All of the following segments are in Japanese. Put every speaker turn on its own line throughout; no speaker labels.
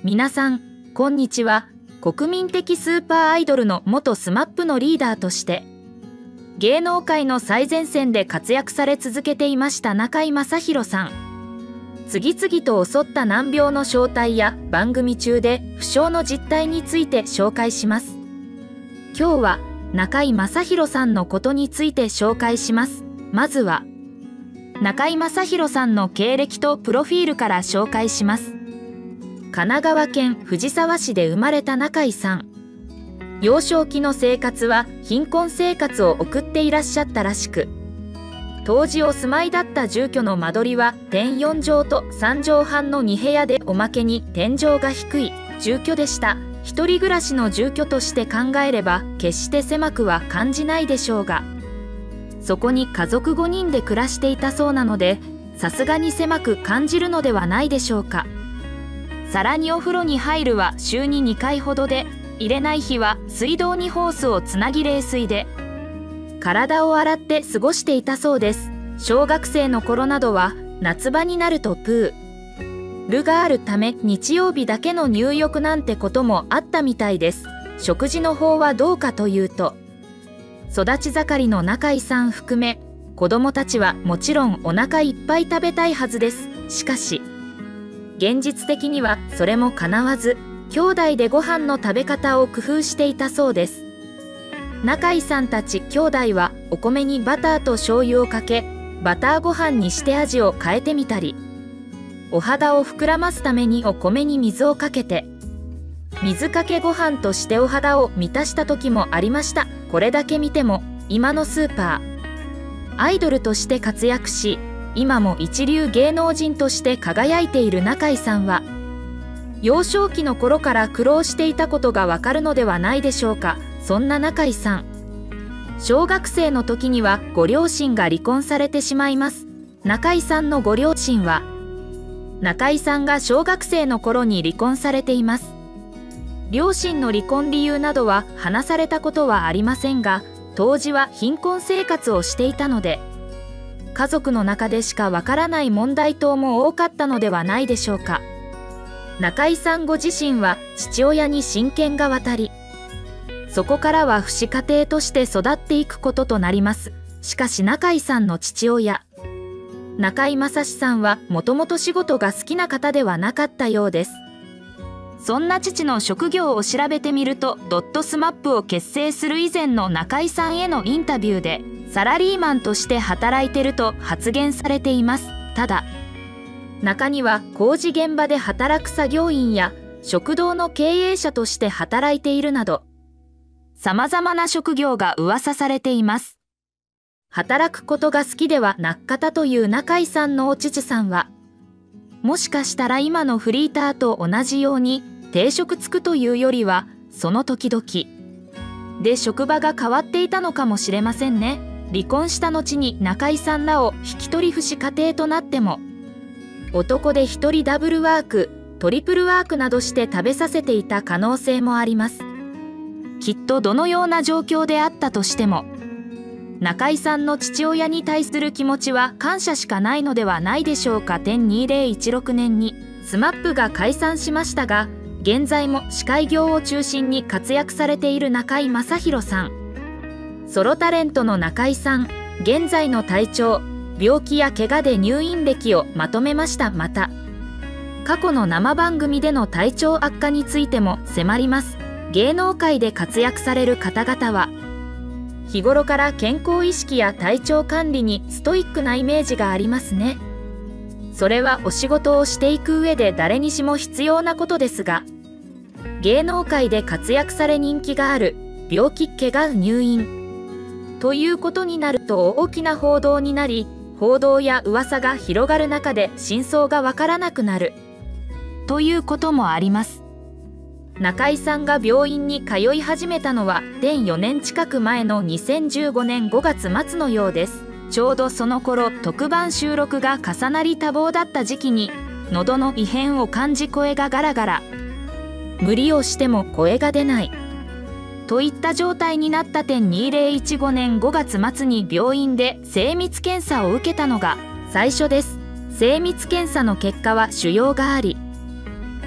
皆さん、こんにちは。国民的スーパーアイドルの元SMAPのリーダーとして、芸能界の最前線で活躍され続けていました中居正広さん。次々と襲った難病の正体や番組中で負傷の実態について紹介します。今日は中居正広さんのことについて紹介します。まずは、中居正広さんの経歴とプロフィールから紹介します。神奈川県藤沢市で生まれた中居さん。幼少期の生活は貧困生活を送っていらっしゃったらしく、当時お住まいだった住居の間取りは天4畳と3畳半の2部屋で、おまけに天井が低い住居でした。一人暮らしの住居として考えれば決して狭くは感じないでしょうが、そこに家族5人で暮らしていたそうなので、さすがに狭く感じるのではないでしょうか。さらにお風呂に入るは週に2回ほどで、入れない日は水道にホースをつなぎ冷水で体を洗って過ごしていたそうです。小学生の頃などは夏場になるとプールがあるため日曜日だけの入浴なんてこともあったみたいです。食事の方はどうかというと、育ち盛りの中居さん含め子供たちはもちろんお腹いっぱい食べたいはずです。しかし現実的にはそれも叶わず、兄弟でご飯の食べ方を工夫していたそうです。中居さんたち兄弟はお米にバターと醤油をかけ、バターご飯にして味を変えてみたり、お肌を膨らますためにお米に水をかけて、水かけご飯としてお肌を満たした時もありました。これだけ見ても今のスーパーアイドルとして活躍し、今も一流芸能人として輝いている中居さんは、幼少期の頃から苦労していたことがわかるのではないでしょうか。そんな中居さん、小学生の時にはご両親が離婚されてしまいます。中居さんのご両親は、中居さんが小学生の頃に離婚されています。両親の離婚理由などは話されたことはありませんが、当時は貧困生活をしていたので、家族の中でしかわからない問題等も多かったのではないでしょうか。中居さんご自身は父親に親権が渡り、そこからは父子家庭として育っていくこととなります。しかし中居さんの父親、中居正史さんはもともと仕事が好きな方ではなかったようです。そんな父の職業を調べてみると、SMAPを結成する以前の中居さんへのインタビューで、サラリーマンとして働いてると発言されています。ただ、中には工事現場で働く作業員や食堂の経営者として働いているなど、様々な職業が噂されています。働くことが好きではなかったという中居さんのお父さんは、もしかしたら今のフリーターと同じように定職つくというよりは、その時々で職場が変わっていたのかもしれませんね。離婚した後に中居さんらを引き取り父子家庭となっても、男で一人ダブルワーク、トリプルワークなどして食べさせていた可能性もあります。きっとどのような状況であったとしても、中居さんの父親に対する気持ちは感謝しかないのではないでしょうか。2016年にSMAPが解散しましたが、現在も司会業を中心に活躍されている中居正広さん。ソロタレントの中居さん、現在の体調、病気や怪我で入院歴をまとめました。また、過去の生番組での体調悪化についても迫ります。芸能界で活躍される方々は、日頃から健康意識や体調管理にストイックなイメージがありますね。それはお仕事をしていく上で誰にしも必要なことですが、芸能界で活躍され人気がある、病気、怪我、入院ということになると大きな報道になり、報道や噂が広がる中で真相がわからなくなるということもあります。中居さんが病院に通い始めたのは4年近く前の2015年5月末のようです。ちょうどその頃特番収録が重なり多忙だった時期に、喉の異変を感じ声がガラガラ、無理をしても声が出ないといった状態になった2015年5月末に病院で精密検査を受けたのが最初です。精密検査の結果は腫瘍があり、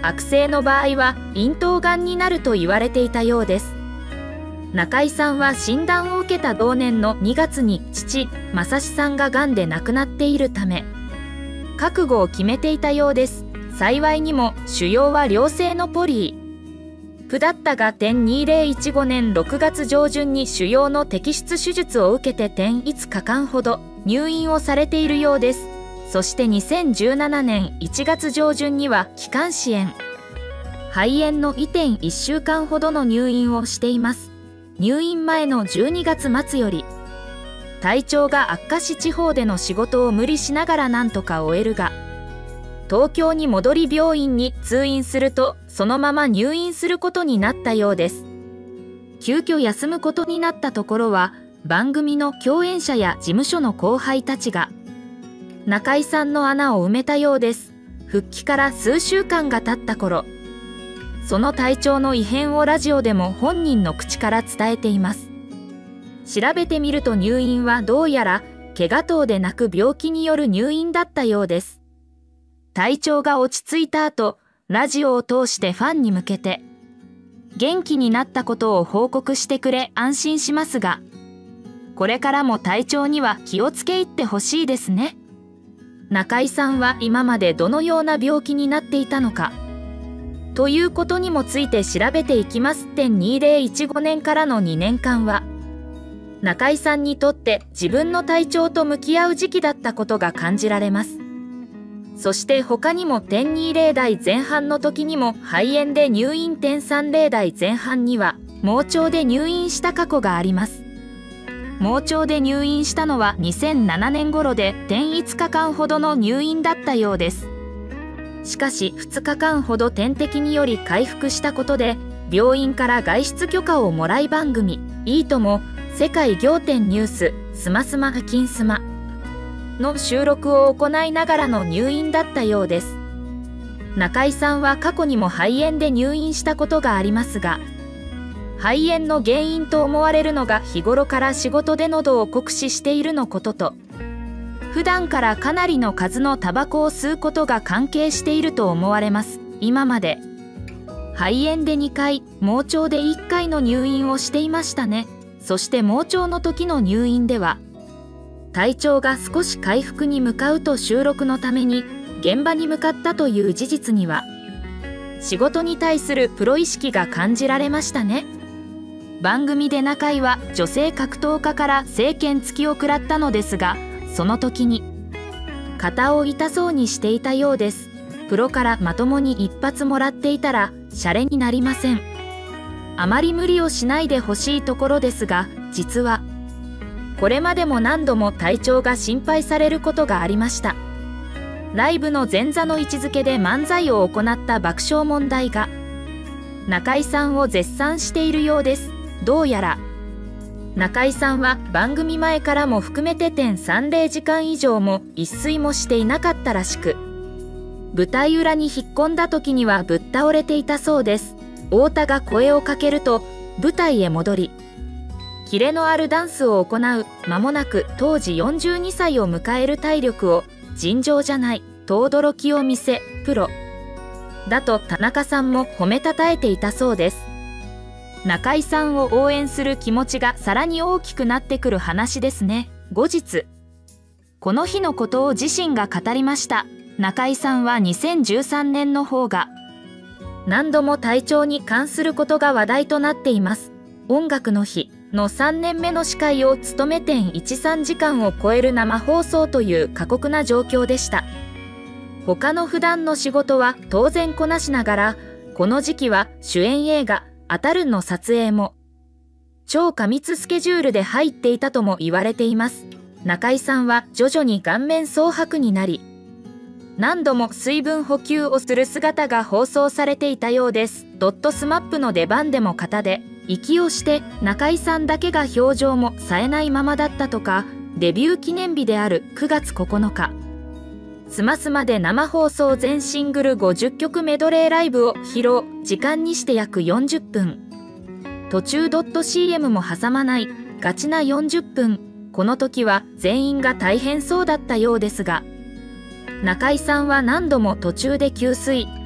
悪性の場合は咽頭がんになると言われていたようです。中井さんは診断を受けた同年の2月に父正志さんががんで亡くなっているため覚悟を決めていたようです。幸いにも腫瘍は良性のポリープだったが2015年6月上旬に腫瘍の摘出手術を受けて5日間ほど入院をされているようです。そして2017年1月上旬には気管支炎肺炎の1.1週間ほどの入院をしています。入院前の12月末より体調が悪化し地方での仕事を無理しながらなんとか終えるが東京に戻り病院に通院するとそのまま入院することになったようです。急遽休むことになったところは番組の共演者や事務所の後輩たちが中井さんの穴を埋めたようです。復帰から数週間が経った頃その体調の異変をラジオでも本人の口から伝えています。調べてみると入院はどうやら怪我等でなく病気による入院だったようです。体調が落ち着いた後、ラジオを通してファンに向けて元気になったことを報告してくれ安心しますが、これからも体調には気をつけいってほしいですね。中井さんは今までどのような病気になっていたのかということにもついて調べていきます。2015年からの2年間は中井さんにとって自分の体調と向き合う時期だったことが感じられます。そして他にも1.20代前半の時にも肺炎で入院1.30代前半には盲腸で入院した過去があります。盲腸で入院したのは2007年頃で5日間ほどの入院だったようです。しかし2日間ほど点滴により回復したことで病院から外出許可をもらい番組いいとも世界仰天ニューススマスマ金スマの収録を行いながらの入院だったようです。中井さんは過去にも肺炎で入院したことがありますが、肺炎の原因と思われるのが日頃から仕事で喉を酷使しているのことと、普段からかなりの数のタバコを吸うことが関係していると思われます。今まで肺炎で2回、盲腸で1回の入院をしていましたね。そして盲腸の時の入院では体調が少し回復に向かうと収録のために現場に向かったという事実には仕事に対するプロ意識が感じられましたね。番組で中井は女性格闘家から政権突きを食らったのですが、その時に肩を痛そうにしていたようです。プロからまともに一発もらっていたらシャレになりません。あまり無理をしないでほしいところですが、実はこれまでも何度も体調が心配されることがありました。ライブの前座の位置づけで漫才を行った爆笑問題が中井さんを絶賛しているようです。どうやら中井さんは番組前からも含めて1.30時間以上も一睡もしていなかったらしく、舞台裏に引っ込んだ時にはぶっ倒れていたそうです。太田が声をかけると舞台へ戻りキレのあるダンスを行う。間もなく当時42歳を迎える体力を尋常じゃないと驚きを見せ、プロだと田中さんも褒めたたえていたそうです。中井さんを応援する気持ちがさらに大きくなってくる話ですね。後日この日のことを自身が語りました。中井さんは2013年の方が何度も体調に関することが話題となっています。音楽の日の3年目の司会を務め1.13時間を超える生放送という過酷な状況でした。他の普段の仕事は当然こなしながら、この時期は主演映画「あたるん」の撮影も超過密スケジュールで入っていたとも言われています。中井さんは徐々に顔面蒼白になり、何度も水分補給をする姿が放送されていたようです。スマップの出番でも肩で息をして中井さんだけが表情も冴えないままだったとか、デビュー記念日である9月9日スマスマで生放送全シングル50曲メドレーライブを披露。時間にして約40分、途中.cm も挟まないガチな40分。この時は全員が大変そうだったようですが、中井さんは何度も途中で給水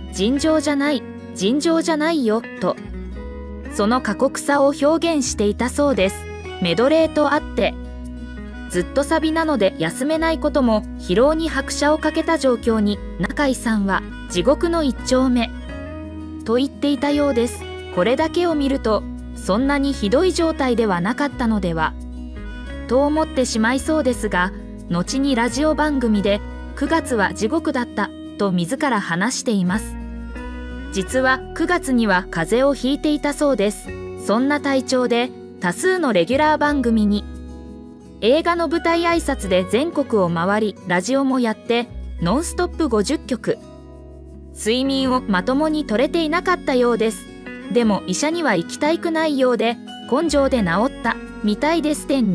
尋常じゃない、尋常じゃないよ、と。その過酷さを表現していたそうです。メドレーとあって、ずっとサビなので休めないことも疲労に拍車をかけた状況に、中井さんは地獄の一丁目と言っていたようです。これだけを見ると、そんなにひどい状態ではなかったのではと思ってしまいそうですが、後にラジオ番組で9月は地獄だったと自ら話しています。実は9月には風邪をひいていたそうです。そんな体調で多数のレギュラー番組に、映画の舞台挨拶で全国を回り、ラジオもやってノンストップ50曲、睡眠をまともに取れていなかったようです。でも医者には行きたくないようで、根性で治ったみたいです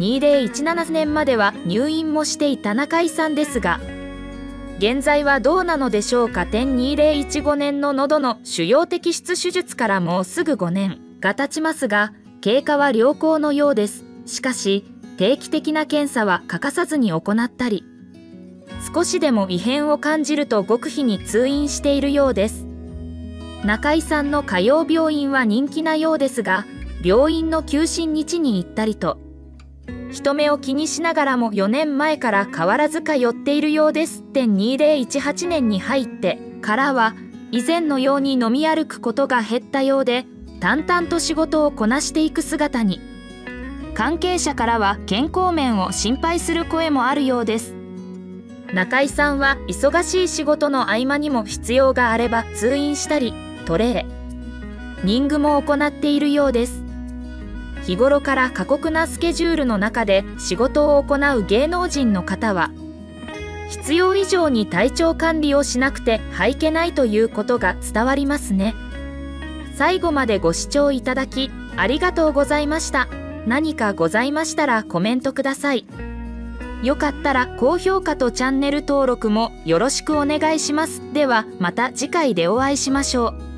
。2017年までは入院もしていた中井さんですが、現在はどうなのでしょうか。2015年の喉の腫瘍摘出手術からもうすぐ5年が経ちますが、経過は良好のようです。しかし定期的な検査は欠かさずに行ったり、少しでも異変を感じると極秘に通院しているようです。中井さんの通う病院は人気なようですが、病院の休診日に行ったりと、人目を気にしながらも4年前から変わらず通っているようです。2018年に入ってからは以前のように飲み歩くことが減ったようで、淡々と仕事をこなしていく姿に、関係者からは健康面を心配する声もあるようです。中井さんは忙しい仕事の合間にも必要があれば通院したり、トレーニングも行っているようです。日頃から過酷なスケジュールの中で仕事を行う芸能人の方は、必要以上に体調管理をしなくてはいけないということが伝わりますね。最後までご視聴いただきありがとうございました。何かございましたらコメントください。よかったら高評価とチャンネル登録もよろしくお願いします。ではまた次回でお会いしましょう。